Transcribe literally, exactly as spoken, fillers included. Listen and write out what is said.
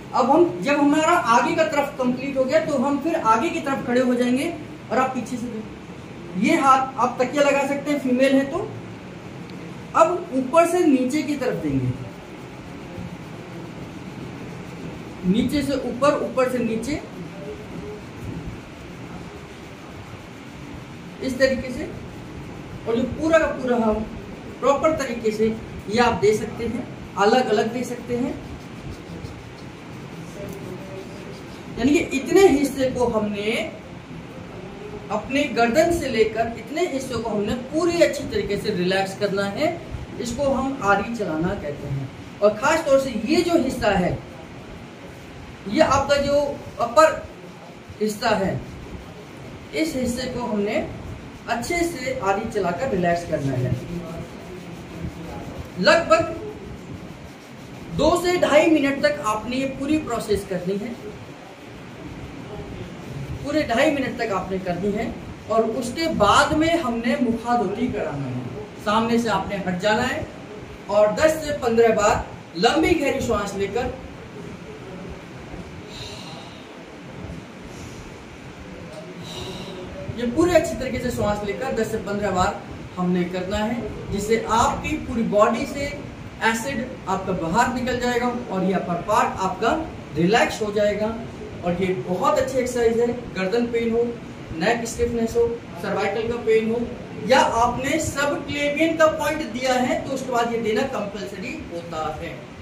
अब हम जब हमारा आगे का तरफ कंप्लीट हो गया तो हम फिर आगे की तरफ खड़े हो जाएंगे और आप पीछे से देखो। ये हाथ आप तकिया लगा सकते हैं, फीमेल है तो। अब ऊपर से नीचे की तरफ देंगे, नीचे से ऊपर, ऊपर से नीचे, इस तरीके से। और जो पूरा का पूरा हम प्रॉपर तरीके से ये आप दे सकते हैं, अलग अलग दे सकते हैं। यानी कि इतने हिस्से को हमने अपने गर्दन से लेकर इतने हिस्सों को हमने पूरी अच्छी तरीके से रिलैक्स करना है। इसको हम आरी चलाना कहते हैं। और खास तौर से ये जो हिस्सा है, ये आपका जो अपर हिस्सा है, इस हिस्से को हमने अच्छे से आरी चलाकर रिलैक्स करना है। लगभग दो से ढाई मिनट तक आपने ये पूरी प्रोसेस करनी है, पूरे ढाई मिनट तक आपने करनी है। और उसके बाद में हमने मुखाधोती कराना है। सामने से आपने हट जाना है और दस से पंद्रह बार लंबी गहरी श्वास लेकर ये पूरे अच्छी तरीके से श्वास लेकर दस से पंद्रह बार हमने करना है, जिससे आपकी पूरी बॉडी से एसिड आपका बाहर निकल जाएगा और ये अपर पार्ट आपका रिलैक्स हो जाएगा। और ये बहुत अच्छी एक्सरसाइज है। गर्दन पेन हो, नेक स्टिफनेस हो, सर्वाइकल का पेन हो, या आपने सब क्लेवियन का पॉइंट दिया है तो उसके बाद ये देना कंपलसरी होता है।